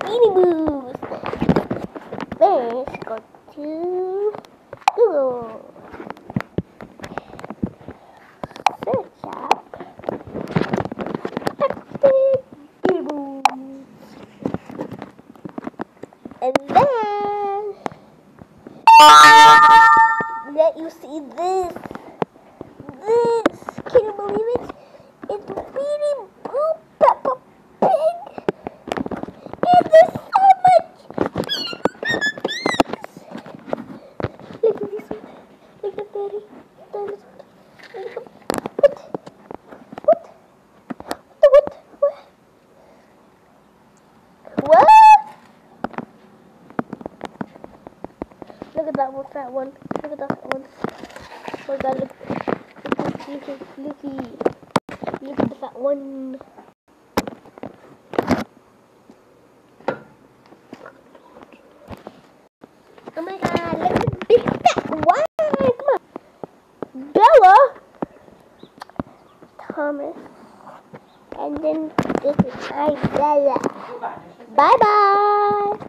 Beanie Boos. Let's go to Google. Search up Beanie Boos. And then let you see this. Can you believe it? It's Beanie Boo Peppa Pig. And there's so much. Look at this one. Look at Betty. What? Look at that one, fat one. Look at that fat one. Oh my god, look at the fat one. Oh my god, look at the big fat one. Come on. Bella. Thomas. And then this is Bella. Bye bye.